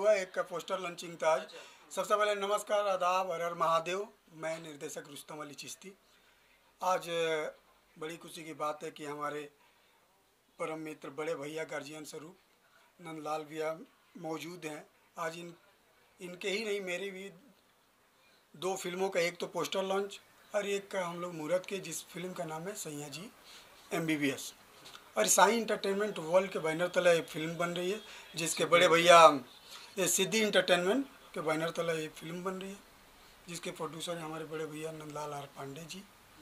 हुआ, एक का पोस्टर लॉन्चिंग था आज। सबसे पहले नमस्कार, आदाब, हर हर महादेव। मैं निर्देशक रुस्तम अली चिश्ती। आज बड़ी खुशी की बात है कि हमारे परम मित्र बड़े भैया गार्जियन स्वरूप नंदलाल भैया मौजूद हैं। आज इनके ही नहीं, मेरी भी 2 फिल्मों का, एक तो पोस्टर लॉन्च और एक का हम लोग मुहूर्त के, जिस फिल्म का नाम है सैया जी MBBS। और साई इंटरटेनमेंट वर्ल्ड के बैनर तले एक फिल्म बन रही है, जिसके बड़े भैया सिद्धि इंटरटेनमेंट के बैनर तले एक फिल्म बन रही है, जिसके प्रोड्यूसर हैं हमारे बड़े भैया नंदलाल आर पांडे जी।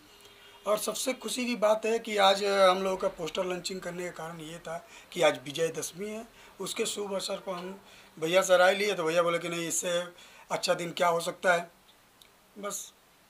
और सबसे खुशी की बात है कि आज हम लोगों का पोस्टर लॉन्चिंग करने का कारण ये था कि आज विजयदशमी है। उसके शुभ अवसर पर हम भैया से राय लिए तो भैया बोले कि नहीं, इससे अच्छा दिन क्या हो सकता है। बस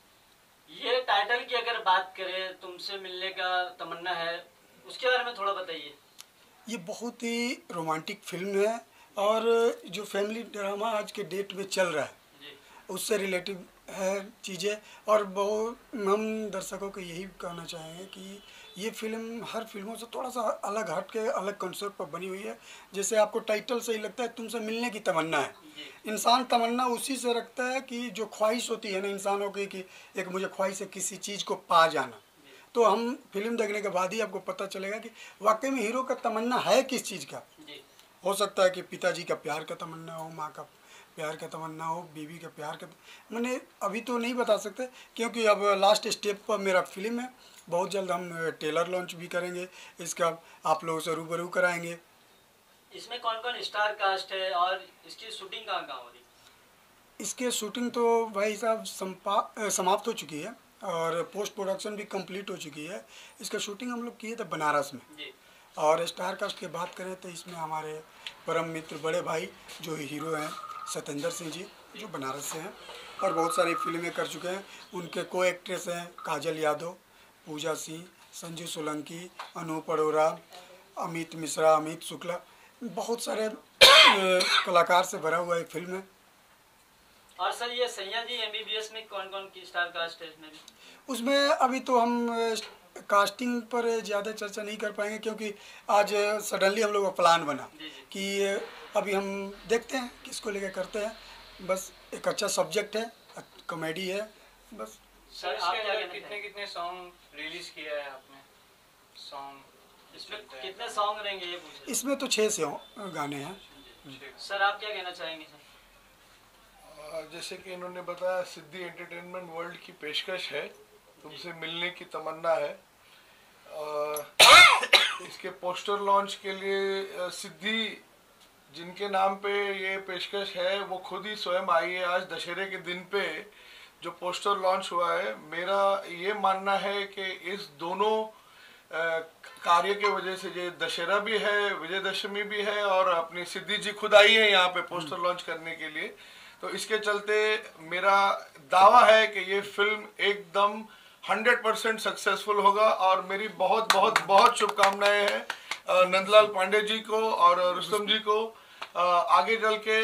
ये टाइटल की अगर बात करें, तुमसे मिलने का तमन्ना है, उसके बारे में थोड़ा बताइए। ये बहुत ही रोमांटिक फिल्म है और जो फैमिली ड्रामा आज के डेट में चल रहा है उससे रिलेटिव है चीज़ें। और बहुत हम दर्शकों को यही कहना चाहेंगे कि ये फिल्म हर फिल्मों से थोड़ा सा अलग हट के, अलग कॉन्सेप्ट पर बनी हुई है। जैसे आपको टाइटल से ही लगता है तुमसे मिलने की तमन्ना है। इंसान तमन्ना उसी से रखता है कि जो ख्वाहिश होती है ना इंसानों की, कि एक मुझे ख्वाहिश है किसी चीज़ को पा जाना। तो हम फिल्म देखने के बाद ही आपको पता चलेगा कि वाकई में हीरो का तमन्ना है किस चीज़ का। हो सकता है कि पिताजी का प्यार का तमन्ना हो, माँ का प्यार का तमन्ना हो, बीवी का प्यार का। मैंने अभी तो नहीं बता सकते क्योंकि अब लास्ट स्टेप पर मेरा फिल्म है। बहुत जल्द हम ट्रेलर लॉन्च भी करेंगे, इसका आप लोगों से रूबरू कराएंगे। इसमें कौन कौन स्टार कास्ट है और इसकी शूटिंग कहाँ कहाँ हो रही? इसके शूटिंग तो भाई साहब समाप्त हो चुकी है और पोस्ट प्रोडक्शन भी कंप्लीट हो चुकी है। इसका शूटिंग हम लोग किए थे बनारस में। और स्टार कास्ट की बात करें तो इसमें हमारे परम मित्र बड़े भाई जो हीरो हैं सत्येंद्र सिंह जी, जो बनारस से हैं और बहुत सारी फिल्में कर चुके हैं। उनके को एक्ट्रेस हैं काजल यादव, पूजा सिंह, संजू सोलंकी, अनूप अरोरा, अमित मिश्रा, अमित शुक्ला। बहुत सारे कलाकार से भरा हुआ एक फिल्म है। और सर, ये सैया जी MBBS में कौन कौन की स्टार कास्ट है इसमें भी? उसमें अभी तो हम कास्टिंग पर ज़्यादा चर्चा नहीं कर पाएंगे क्योंकि आज सडनली हम लोग का प्लान बना कि अभी हम देखते हैं किसको लेकर करते हैं। बस एक अच्छा सब्जेक्ट है, कॉमेडी है बस। सर, आप क्या कहना कितने कितने सॉन्ग रिलीज किया है आपने? सॉन्ग इसमें कितने सॉन्ग रहेंगे ये पूछ रहे? इसमें तो 6 गाने हैं। सर, आप क्या कहना चाहेंगे सर? जैसे कि इन्होंने बताया, सिद्धि एंटरटेनमेंट वर्ल्ड की पेशकश है, तुमसे मिलने की तमन्ना है। इसके पोस्टर लॉन्च के लिए सिद्धि जिनके नाम पे ये पेशकश है वो खुद ही स्वयं आई है। आज दशहरे के दिन पे जो पोस्टर लॉन्च हुआ है, मेरा ये मानना है कि इस दोनों कार्य के वजह से, ये दशहरा भी है, विजयदशमी भी है और अपनी सिद्धि जी खुद आई है यहाँ पे पोस्टर लॉन्च करने के लिए। तो इसके चलते मेरा दावा है कि ये फिल्म एकदम 100% सक्सेसफुल होगा और मेरी बहुत बहुत बहुत शुभकामनाएं हैं नंदलाल पांडे जी को और रुस्तम जी को। आगे चल के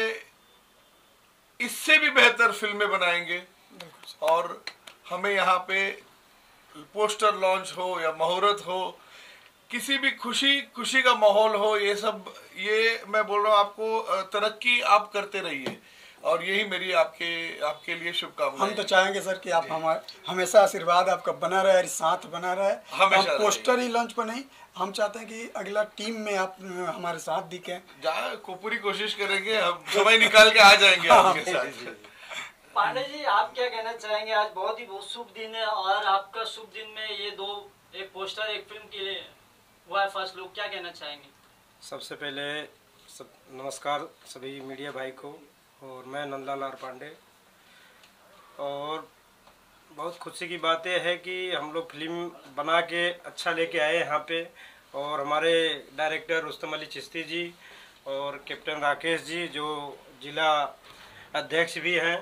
इससे भी बेहतर फिल्में बनाएंगे और हमें यहाँ पे पोस्टर लॉन्च हो या मुहूर्त हो, किसी भी खुशी का माहौल हो, ये सब, ये मैं बोल रहा हूँ आपको, तरक्की आप करते रहिए और यही मेरी आपके लिए शुभकामनाएं। हम तो चाहेंगे सर कि आप हमारे हमेशा आशीर्वाद आपका बना रहे, साथ बना रहे। हम पोस्टर ही लॉन्च पर नहीं, हम चाहते हैं कि अगला टीम में आप हमारे साथ दिखें। पूरी कोशिश करेंगे, हम समय निकाल के आ जाएंगे आपके साथ। पांडे जी, आप क्या कहना चाहेंगे? आज बहुत ही शुभ दिन है और आपका शुभ दिन में ये दो, एक पोस्टर एक फिल्म के लिए हुआ है फर्स्ट लुक, क्या कहना चाहेंगे? सबसे पहले नमस्कार सभी मीडिया भाई को, और मैं नंदलाल आर पांडे। और बहुत खुशी की बात यह है कि हम लोग फिल्म बना के अच्छा लेके आए यहाँ पे, और हमारे डायरेक्टर रुस्तम अली चिश्ती जी और कैप्टन राकेश जी जो जिला अध्यक्ष भी हैं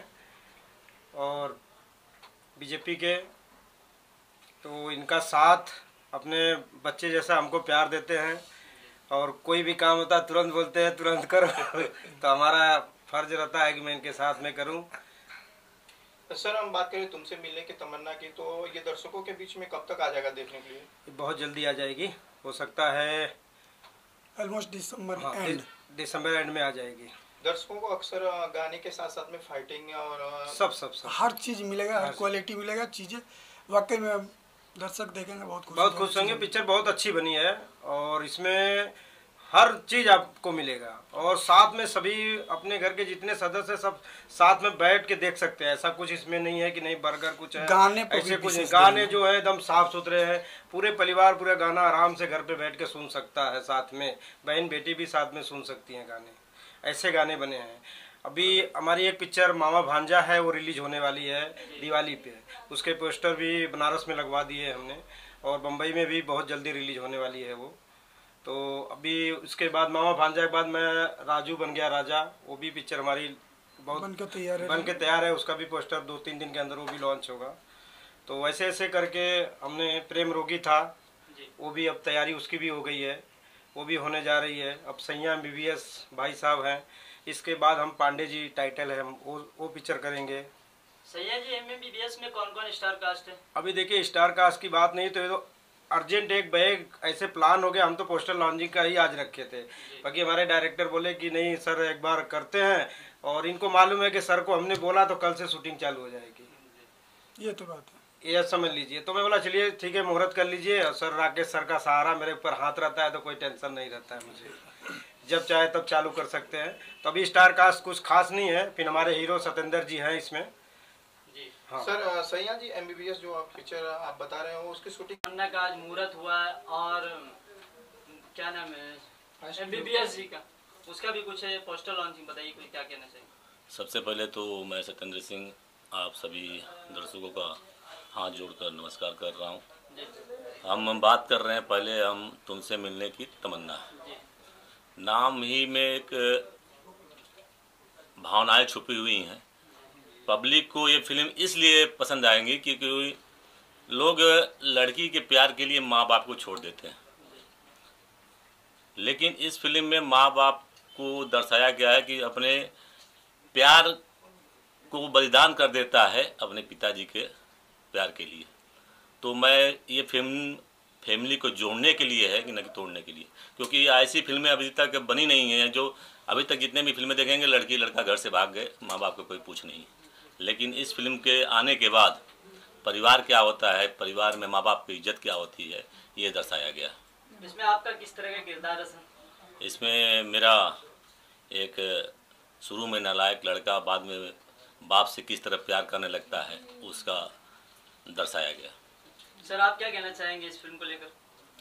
और बीजेपी के, तो इनका साथ, अपने बच्चे जैसा हमको प्यार देते हैं और कोई भी काम होता है तुरंत बोलते हैं तुरंत करो तो हमारा फर्ज रहता है कि मैं इनके साथ में करूं। सर, हम बात करें तुमसे मिलने की तमन्ना की, तो ये दर्शकों के बीच में कब तक आ जाएगा देखने के लिए? बहुत जल्दी आ जाएगी, हो सकता है ऑलमोस्ट दिसंबर दिसंबर एंड में आ जाएगी। दर्शकों को अक्सर गाने के साथ साथ में फाइटिंग और सब हर चीज़ मिलेगा, हर क्वालिटी मिलेगा, चीज़ें वाकई में दर्शक देखेंगे बहुत खुश होंगे। पिक्चर बहुत अच्छी बनी है और इसमें हर चीज़ आपको मिलेगा और साथ में सभी अपने घर के जितने सदस्य सब साथ में बैठ के देख सकते हैं। ऐसा कुछ इसमें नहीं है कि नहीं बर्गर कुछ है, गाने ऐसे कुछ नहीं। गाने जो है एकदम साफ सुथरे हैं, पूरे परिवार पूरा गाना आराम से घर पे बैठ के सुन सकता है, साथ में बहन बेटी भी साथ में सुन सकती हैं गाने, ऐसे गाने बने हैं। अभी हमारी एक पिक्चर मामा भांजा है, वो रिलीज होने वाली है दिवाली पे, उसके पोस्टर भी बनारस में लगवा दिए हमने और बम्बई में भी बहुत जल्दी रिलीज होने वाली है वो। तो अभी उसके बाद मामा भांजा के बाद मैं राजू बन गया राजा, वो भी पिक्चर हमारी बहुत बन के तैयार है, उसका भी पोस्टर 2-3 दिन के अंदर वो भी लॉन्च होगा। तो ऐसे ऐसे करके हमने प्रेम रोगी था, वो भी अब तैयारी उसकी भी हो गई है, वो भी होने जा रही है। अब सैया MBBS भाई साहब हैं, इसके बाद हम पांडे जी टाइटल है, हम वो पिक्चर करेंगे। सैया जी MBBS में कौन कौन स्टार कास्ट है? अभी देखिए स्टार कास्ट की बात नहीं, तो ये तो अर्जेंट एक बैग ऐसे प्लान हो गया, हम तो पोस्टर लॉन्चिंग का ही आज रखे थे, बाकी हमारे डायरेक्टर बोले कि नहीं सर एक बार करते हैं, और इनको मालूम है कि सर को हमने बोला तो कल से शूटिंग चालू हो जाएगी। ये तो बात है, ये समझ लीजिए। तो मैं बोला चलिए ठीक है मुहूर्त कर लीजिए, और सर राकेश सर का सहारा मेरे ऊपर हाथ रहता है तो कोई टेंशन नहीं रहता है मुझे, जब चाहे तब चालू कर सकते हैं। तो अभी स्टार कास्ट कुछ खास नहीं है, फिर हमारे हीरो सतेंद्र जी हैं इसमें। हाँ। सर सैया जी MBBS जो आप पिक्चर आप बता रहे हो उसकी शूटिंग तमन्ना का आज मुहूर्त हुआ है और क्या नाम है MBBS जी का, उसका भी कुछ है पोस्टर लॉन्चिंग, बताइए कुछ क्या कहना चाहिए? सबसे पहले तो मैं सतेंद्र सिंह आप सभी दर्शकों का हाथ जोड़कर नमस्कार कर रहा हूं। हम बात कर रहे हैं पहले हम तुमसे मिलने की तमन्ना, नाम ही में एक भावनाएं छुपी हुई हैं। पब्लिक को ये फिल्म इसलिए पसंद आएंगी क्योंकि लोग लड़की के प्यार के लिए माँ बाप को छोड़ देते हैं, लेकिन इस फिल्म में माँ बाप को दर्शाया गया है कि अपने प्यार को बलिदान कर देता है अपने पिताजी के प्यार के लिए। तो मैं ये फिल्म फैमिली को जोड़ने के लिए है कि न कि तोड़ने के लिए, क्योंकि ऐसी फिल्में अभी तक बनी नहीं हैं जो अभी तक जितने भी फिल्में देखेंगे लड़की लड़का घर से भाग गए, माँ बाप को कोई पूछ नहीं। लेकिन इस फिल्म के आने के बाद परिवार क्या होता है, परिवार में माँ बाप की इज्जत क्या होती है, ये दर्शाया गया। इसमें आपका किस तरह का किरदार है सर? इसमें मेरा एक शुरू में नालायक लड़का बाद में बाप से किस तरह प्यार करने लगता है उसका दर्शाया गया। सर आप क्या कहना चाहेंगे इस फिल्म को लेकर?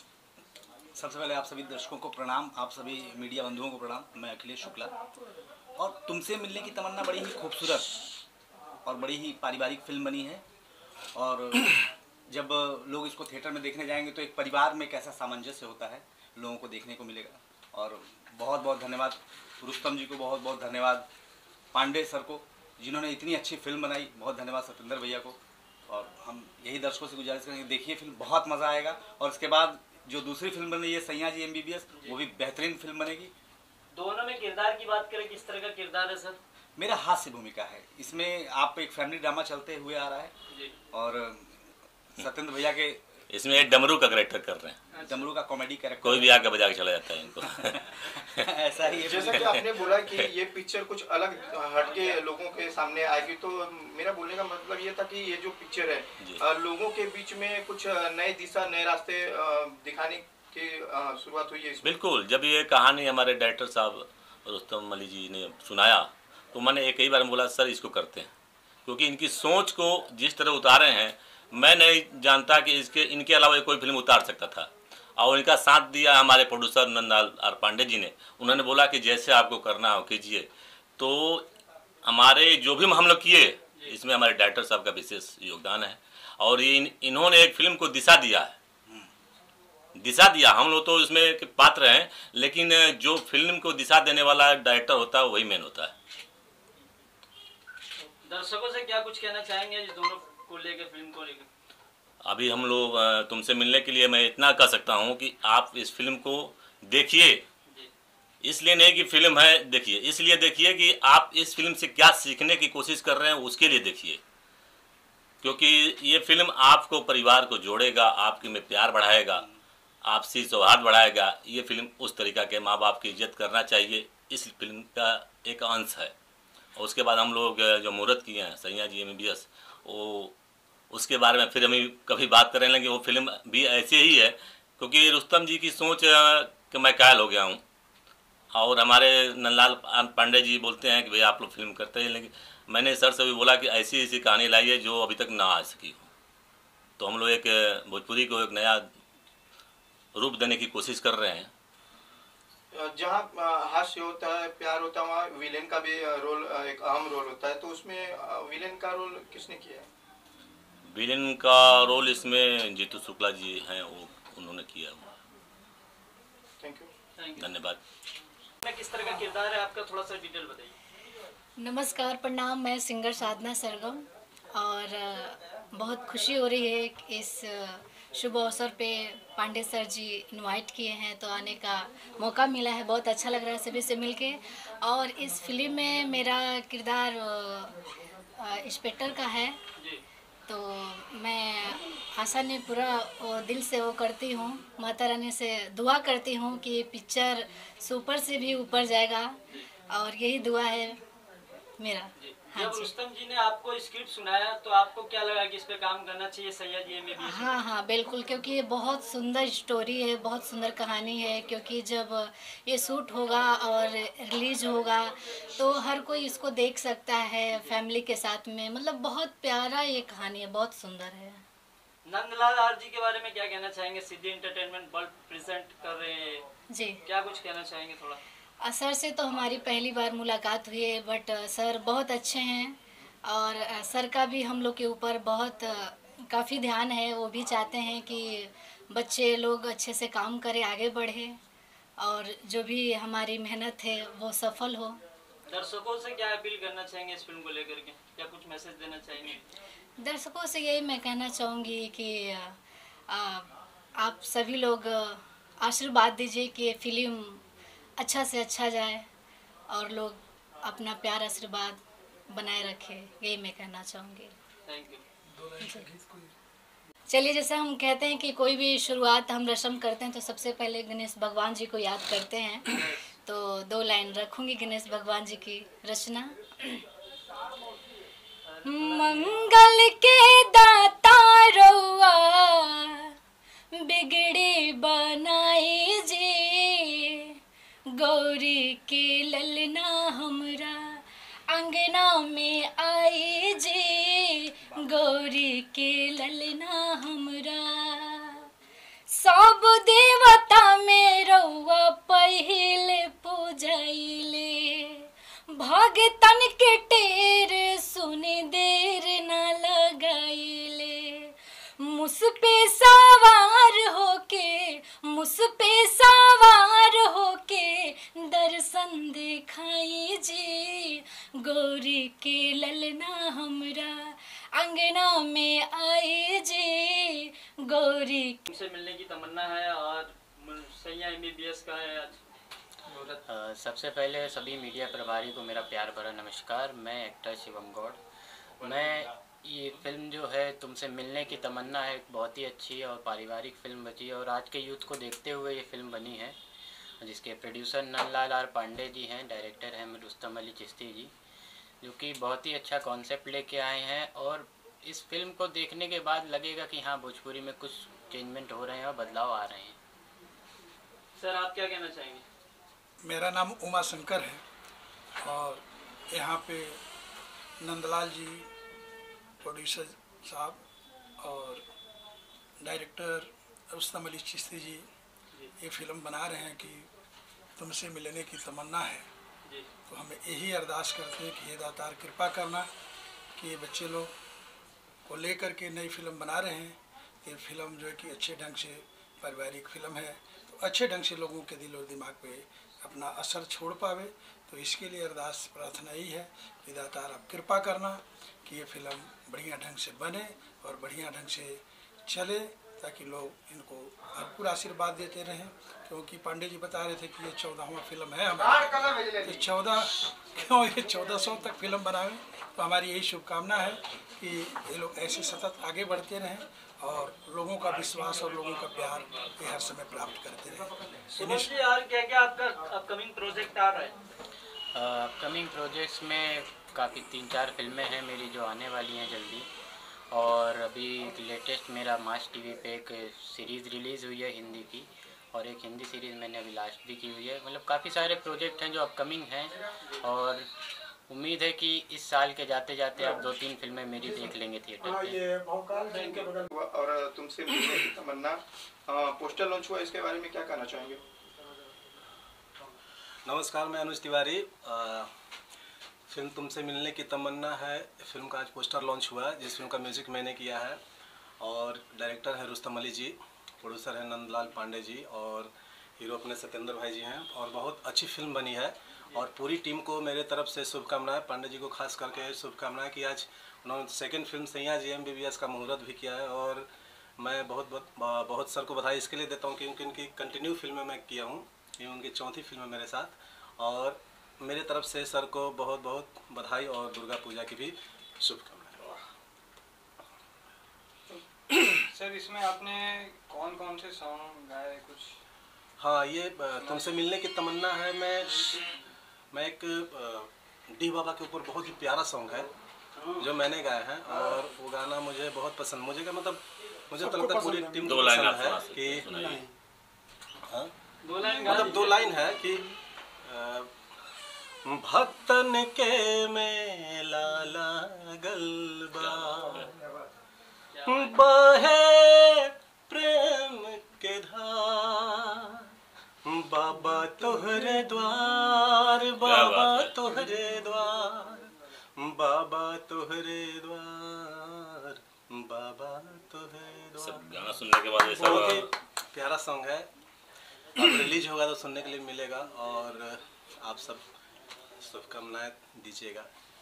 सबसे पहले आप सभी दर्शकों को प्रणाम, आप सभी मीडिया बंधुओं को प्रणाम। मैं अखिलेश शुक्ला, और तुमसे मिलने की तमन्ना बड़ी ही खूबसूरत और बड़ी ही पारिवारिक फिल्म बनी है, और जब लोग इसको थिएटर में देखने जाएंगे तो एक परिवार में कैसा सामंजस्य होता है लोगों को देखने को मिलेगा। और बहुत बहुत धन्यवाद रुस्तम जी को, बहुत बहुत धन्यवाद पांडे सर को जिन्होंने इतनी अच्छी फिल्म बनाई, बहुत धन्यवाद सतेंद्र भैया को। और हम यही दर्शकों से गुजारिश करेंगे, देखिए फिल्म बहुत मज़ा आएगा। और इसके बाद जो दूसरी फिल्म बन रही है सैया जी MBBS, वो भी बेहतरीन फिल्म बनेगी। दोनों में किरदार की बात करें, किस तरह का किरदार है सर? मेरा हास्य भूमिका है इसमें, आप एक फैमिली ड्रामा चलते हुए आ रहा है जी। और सतेंद्र भैया के इसमें एक डमरू का कैरेक्टर कर रहे हैं, डमरू का कॉमेडी कैरेक्टर, कोई भी आके बजा के चला जाता है इनको। ऐसा ही है। जैसा कि आपने बोला कि ये पिक्चर कुछ अलग हटके लोगों के सामने आएगी, तो मेरा बोलने का मतलब ये था कि ये जो पिक्चर है लोगों के बीच में कुछ नए दिशा नए रास्ते दिखाने की शुरुआत हुई है। बिल्कुल, जब ये कहानी हमारे डायरेक्टर साहब रुस्तम अली जी ने सुनाया तो मैंने एक ही बार बोला सर इसको करते हैं, क्योंकि इनकी सोच को जिस तरह उतारे हैं मैं नहीं जानता कि इनके अलावा कोई फिल्म उतार सकता था। और इनका साथ दिया हमारे प्रोड्यूसर नंदलाल आर पांडे जी ने, उन्होंने बोला कि जैसे आपको करना हो कीजिए। तो हमारे जो भी हम लोग किए इसमें हमारे डायरेक्टर साहब का विशेष योगदान है, और ये इन्होंने एक फिल्म को दिशा दिया है, दिशा दिया। हम लोग तो इसमें के पात्र हैं, लेकिन जो फिल्म को दिशा देने वाला डायरेक्टर होता है वही मेन होता है। दर्शकों से क्या कुछ कहना चाहेंगे इस दोनों को लेकर, फिल्म को लेकर? अभी हम लोग तुमसे मिलने के लिए मैं इतना कह सकता हूँ कि आप इस फिल्म को देखिए, इसलिए नहीं कि फिल्म है देखिए, इसलिए देखिए कि आप इस फिल्म से क्या सीखने की कोशिश कर रहे हैं उसके लिए देखिए, क्योंकि ये फिल्म आपको परिवार को जोड़ेगा, आपके में प्यार बढ़ाएगा, आपसी सौहार्द बढ़ाएगा। ये फिल्म उस तरीका के माँ बाप की इज्जत करना चाहिए, इस फिल्म का एक अंश है। और उसके बाद हम लोग जो मुहूर्त किए हैं सैया जी MBBS, वो उसके बारे में फिर हम कभी बात करें लेंगे। वो फिल्म भी ऐसी ही है, क्योंकि रुस्तम जी की सोच कि मैं कायल हो गया हूँ, और हमारे नंदलाल पांडे जी बोलते हैं कि भाई आप लोग फिल्म करते हैं, लेकिन मैंने सर से भी बोला कि ऐसी ऐसी कहानी लाइए जो अभी तक ना आ सकी हो। तो हम लोग एक भोजपुरी को एक नया रूप देने की कोशिश कर रहे हैं। जहाँ हास्य होता है, प्यार होता है, वहाँ विलेन का भी रोल एक अहम रोल होता है। तो उसमें विलेन का रोल किसने किया है? विलेन का रोल इसमें जीतू शुक्ला जी हैं, वो उन्होंने किया हुआ। Thank you. धन्यवाद। किस तरह का किरदार है आपका, थोड़ा सा डिटेल बताइए। नमस्कार, प्रणाम। मैं सिंगर साधना सरगम, और बहुत खुशी हो रही है कि इस शुभ अवसर पे पांडे सर जी इनवाइट किए हैं तो आने का मौका मिला है। बहुत अच्छा लग रहा है सभी से मिलके। और इस फिल्म में मेरा किरदार इंस्पेक्टर का है, तो मैं आशा ने पूरा दिल से वो करती हूँ, माता रानी से दुआ करती हूँ कि ये पिक्चर सुपर से भी ऊपर जाएगा, और यही दुआ है मेरा। हाँ जब जी। रुस्तम जी ने आपको स्क्रिप्ट सुनाया तो आपको क्या लगा कि इस पे काम करना चाहिए सैया जी MBBS? हाँ हाँ बिल्कुल, क्योंकि ये बहुत सुंदर स्टोरी है, बहुत सुंदर कहानी है। क्योंकि जब ये शूट होगा और रिलीज होगा तो हर कोई इसको देख सकता है फैमिली के साथ में। मतलब बहुत प्यारा ये कहानी है, बहुत सुंदर है। नंदलाल आर जी के बारे में क्या कहना चाहेंगे? सिद्धि एंटरटेनमेंट वर्ल्ड प्रेजेंट कर रहे हैं जी। क्या कुछ कहना चाहेंगे थोड़ा? सर से तो हमारी पहली बार मुलाकात हुई है, बट सर बहुत अच्छे हैं, और सर का भी हम लोग के ऊपर बहुत काफ़ी ध्यान है। वो भी चाहते हैं कि बच्चे लोग अच्छे से काम करें, आगे बढ़े, और जो भी हमारी मेहनत है वो सफल हो। दर्शकों से क्या अपील करना चाहेंगे इस फिल्म को लेकर के, क्या कुछ मैसेज देना चाहेंगे? दर्शकों से यही मैं कहना चाहूँगी कि आप सभी लोग आशीर्वाद दीजिए कि ये फिल्म अच्छा से अच्छा जाए, और लोग अपना प्यार आशीर्वाद बनाए रखें, यही मैं कहना चाहूँगी। Thank you. चलिए, जैसे हम कहते हैं कि कोई भी शुरुआत हम रस्म करते हैं तो सबसे पहले गणेश भगवान जी को याद करते हैं, तो 2 लाइन रखूँगी गणेश भगवान जी की रचना। मंगल के दाता रउआ बिगड़ी बनाई जी, गौरी के ललना हमरा अंगना में आई जी, गौरी के ललना हमरा। सब देवता में रउआ पहिले पूजैले, भगतन के टेर सुनी देर न लगाइले। मुस पे सवार होके दर्शन दिखाई जी, गौरी के ललना हमरा अंगना में आई जी, गौरी। से मिलने की तमन्ना है और सैया MBBS का है आज। सबसे पहले सभी मीडिया प्रभारी को मेरा प्यार भरा नमस्कार। मैं एक्टर शिवम गौड़। मैं ये फिल्म जो है तुमसे मिलने की तमन्ना है, बहुत ही अच्छी और पारिवारिक फिल्म बची है, और आज के यूथ को देखते हुए ये फिल्म बनी है, जिसके प्रोड्यूसर नंदलाल आर पांडे जी हैं, डायरेक्टर हैं रुस्तम अली चिश्ती जी, जो कि बहुत ही अच्छा कॉन्सेप्ट लेके आए हैं। और इस फिल्म को देखने के बाद लगेगा कि हाँ, भोजपुरी में कुछ चेंजमेंट हो रहे हैं और बदलाव आ रहे हैं। सर, आप क्या कहना चाहेंगे? मेरा नाम उमा शंकर है, और यहाँ पे नंदलाल जी प्रोड्यूसर साहब और डायरेक्टर रुस्तम अली चिश्ती जी ये फिल्म बना रहे हैं कि तुमसे मिलने की तमन्ना है। तो हम यही अरदास करते हैं कि हे दातार कृपा करना कि ये बच्चे लोग को लेकर के नई फिल्म बना रहे हैं। ये फिल्म जो है कि अच्छे ढंग से पारिवारिक फिल्म है, तो अच्छे ढंग से लोगों के दिल और दिमाग पे अपना असर छोड़ पावे। तो इसके लिए अरदास प्रार्थना यही है कि दातार आप कृपा करना कि ये फिल्म बढ़िया ढंग से बने और बढ़िया ढंग से चले, ताकि लोग इनको भरपूर आशीर्वाद देते रहें। क्योंकि पांडे जी बता रहे थे कि ये 14वां फिल्म है हमारी, तो 1400 तक फिल्म बनावें। तो हमारी यही शुभकामना है कि ये लोग ऐसे सतत आगे बढ़ते रहें और लोगों का विश्वास और लोगों का प्यार ये हर समय प्राप्त करते रहें। सुमन जी, और क्या क्या आपका अपकमिंग प्रोजेक्ट आ रहा है? अपकमिंग प्रोजेक्ट्स में काफ़ी 3-4 फिल्में हैं मेरी जो आने वाली हैं जल्दी। और अभी लेटेस्ट मेरा मास टीवी पे एक सीरीज़ रिलीज़ हुई है हिंदी की, और एक हिंदी सीरीज़ मैंने अभी लास्ट भी की हुई है। मतलब काफ़ी सारे प्रोजेक्ट हैं जो अपकमिंग हैं, और उम्मीद है कि इस साल के जाते जाते आप 2-3 फिल्में मेरी देख लेंगे थिएटर पे। और तुमसे मिलने की तमन्ना पोस्टर लॉन्च हुआ, इसके बारे में क्या कहना चाहेंगे? नमस्कार, मैं अनुज तिवारी। फिल्म तुमसे मिलने की तमन्ना है, फिल्म का आज पोस्टर लॉन्च हुआ है, जिस फिल्म का म्यूज़िक मैंने किया है, और डायरेक्टर है रुस्तम अली जी, प्रोड्यूसर है नंदलाल पांडे जी, और हीरो अपने सत्येंद्र भाई जी हैं। और बहुत अच्छी फिल्म बनी है, और पूरी टीम को मेरे तरफ से शुभकामनाएं। पांडे जी को खास करके शुभकामनाएं कि आज उन्होंने सेकंड फिल्म सैया GMBBS का मुहूर्त भी किया है, और मैं बहुत सर को बधाई इसके लिए देता हूँ क्योंकि उनकी कंटिन्यू फिल्में मैं किया हूँ, ये उनकी चौथी फिल्म है मेरे साथ। और मेरे तरफ से सर को बहुत बहुत बधाई और दुर्गा पूजा की भी शुभकामनाएं। सर, इसमें आपने कौन कौन से सॉन्ग गाए कुछ? हाँ, ये तुमसे मिलने की तमन्ना है। मैं एक डी बाबा के ऊपर बहुत ही प्यारा सॉन्ग है जो मैंने गाया है, और वो गाना मुझे बहुत पसंद, मुझे तो लगता है पूरी टीम को पसंद है कि मतलब 2 लाइन है कि भक्तन के मेला लागल बा, बहे प्रेम के धार, बाबा तोहरे द्वार, बाबा तोहरे द्वार, बाबा तोहरे द्वार, बाबा तोहरे द्वार। सब गाना सुनने के बाद ऐसा बहुत ही प्यारा सॉन्ग है। अब रिलीज होगा तो सुनने के लिए मिलेगा, और आप सब शुभकामनाएं दीजिएगा।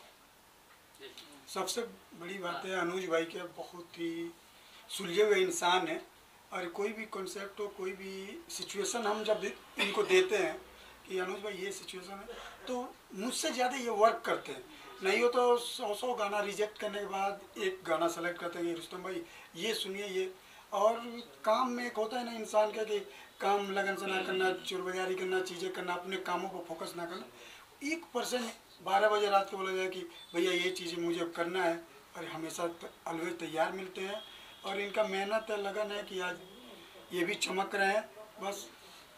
सबसे बड़ी बात है अनुज भाई के बहुत ही सुलझे हुए इंसान है, और कोई भी कॉन्सेप्ट हो, कोई भी सिचुएशन हम जब इनको देते हैं कि अनुज भाई ये सिचुएशन है, तो मुझसे ज़्यादा ये वर्क करते हैं। नहीं हो तो 100 गाना रिजेक्ट करने के बाद एक गाना सेलेक्ट करते हैं, रुस्तम भाई ये सुनिए ये। और काम में एक होता है ना इंसान का कि काम लगन से ना करना, चोरबाजारी करना, चीज़ें करना, अपने कामों पर फोकस ना करना। 1% 12 बजे रात को बोला जाए कि भैया ये चीज़ें मुझे करना है, और हमेशा ऑलवेज तैयार मिलते हैं, और इनका मेहनत है, लगन है कि आज ये भी चमक रहे हैं बस।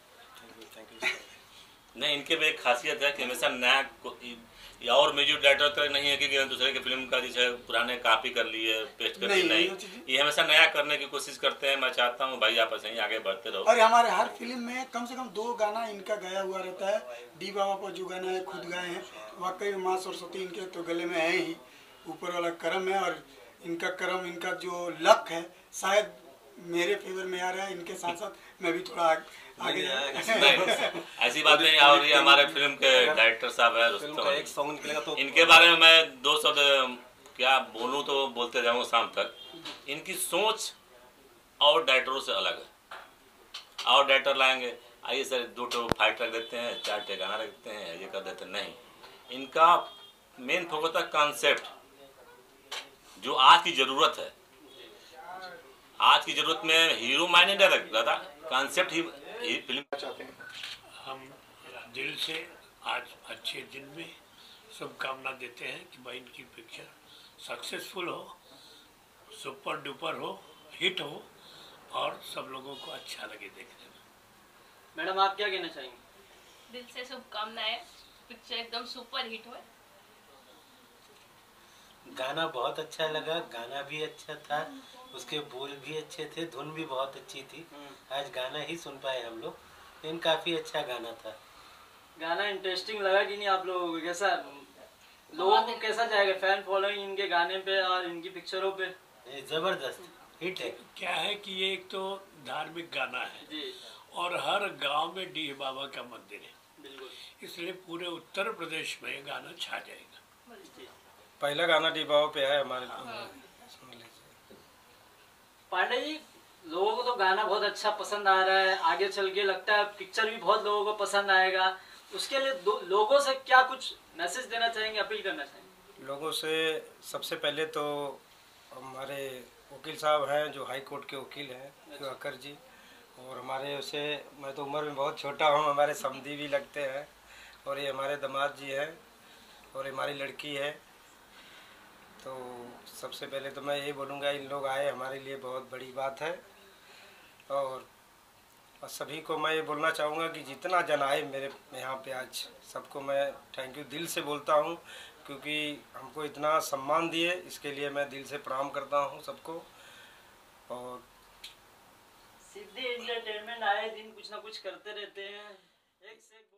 नहीं, इनके में एक खासियत है कि हमेशा नया और म्यूजिक डायरेक्टर तरह नहीं है कि दूसरे की फिल्म का जैसे पुराने कॉपी कर लिए पेस्ट कर लिए, नहीं, ये हमेशा नया करने की कोशिश करते हैं। मैं चाहता हूँ भाई आप ऐसे ही आगे बढ़ते रहो। और हमारे हर फिल्म में कम से कम 2 गाना इनका गाया हुआ रहता है। डी बाबा पर जो गाना है खुद गाए हैं, वाकई माँ सरस्वती इनके तो गले में है ही, ऊपर वाला करम है, और इनका करम, इनका जो लक है शायद मेरे फेवर में आ रहा है। इनके साथ साथ मैं भी थोड़ा आगे ऐसी बात नहीं। और ये हमारे फिल्म के डायरेक्टर साहब है रुस्तम, एक सॉन्ग निकलेगा तो इनके बारे में मैं 2 शब्द क्या बोलूँ तो बोलते जाऊँ शाम तक। इनकी सोच और डायरेक्टरों से अलग है। और डायरेक्टर लाएंगे, आइए सर 2 फाइट रख देते हैं, 4 गाना रख देते हैं, ये कर देते हैं, नहीं, इनका मेन फोकस था कॉन्सेप्ट, जो आज की ज़रूरत है। आज की ज़रूरत में हीरो मायने नहीं रखता, कॉन्सेप्ट ही फिल्म चाहते हैं। हम दिल से आज अच्छे दिन में शुभकामना देते हैं कि भाई इनकी पिक्चर सक्सेसफुल हो, सुपर डुपर हो, हिट हो, और सब लोगों को अच्छा लगे देखने में। मैडम आप क्या कहना चाहेंगे? दिल से शुभकामनाएं, पिक्चर एकदम सुपर हिट हो। गाना बहुत अच्छा लगा, गाना भी अच्छा था, उसके बोल भी अच्छे थे, धुन भी बहुत अच्छी थी। आज गाना ही सुन पाए हम लोग, लेकिन काफ़ी अच्छा गाना था। गाना इंटरेस्टिंग लगा कि नहीं आप लोगों को? कैसा लोगों को कैसा जाएगा फैन फॉलोइंग इनके गाने पे और इनकी पिक्चरों पे? जबरदस्त हिट है। क्या है कि ये एक तो धार्मिक गाना है जी, और हर गांव में डी बाबा का मंदिर है, बिल्कुल, इसलिए पूरे उत्तर प्रदेश में गाना छा जाएगा। पहला गाना डी बाबा पे है हमारे। पांडे जी, लोगों को तो गाना बहुत अच्छा पसंद आ रहा है, आगे चल के लगता है पिक्चर भी बहुत लोगों को पसंद आएगा। उसके लिए लोगों से क्या कुछ मैसेज देना चाहेंगे, अपील करना चाहेंगे? लोगों से सबसे पहले तो हमारे वकील साहब हैं जो हाई कोर्ट के वकील हैं, दिवाकर जी, और हमारे उसे, मैं तो उम्र में बहुत छोटा हूँ, हमारे समधी भी लगते हैं, और ये हमारे दामाद जी हैं और हमारी लड़की है। तो सबसे पहले तो मैं यही बोलूँगा, इन लोग आए हमारे लिए बहुत बड़ी बात है। और सभी को मैं ये बोलना चाहूँगा कि जितना जन आए मेरे यहाँ पे आज, सबको मैं थैंक यू दिल से बोलता हूँ, क्योंकि हमको इतना सम्मान दिए, इसके लिए मैं दिल से प्रणाम करता हूँ सबको। और सिद्धि एंटरटेनमेंट आए दिन कुछ ना कुछ करते रहते हैं, एक से एक